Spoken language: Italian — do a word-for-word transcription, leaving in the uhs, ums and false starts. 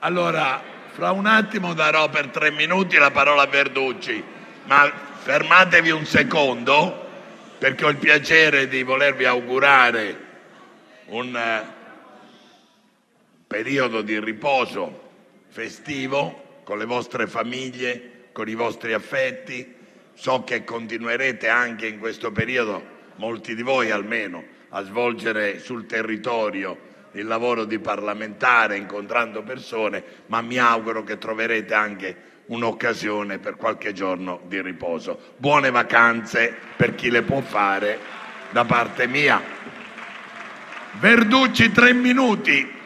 Allora, fra un attimo darò per tre minuti la parola a Verducci, ma fermatevi un secondo perché ho il piacere di volervi augurare un eh, periodo di riposo festivo con le vostre famiglie, con i vostri affetti. So che continuerete anche in questo periodo, molti di voi almeno, a svolgere sul territorio il lavoro di parlamentare, incontrando persone, ma mi auguro che troverete anche un'occasione per qualche giorno di riposo. Buone vacanze per chi le può fare da parte mia. Verducci, tre minuti.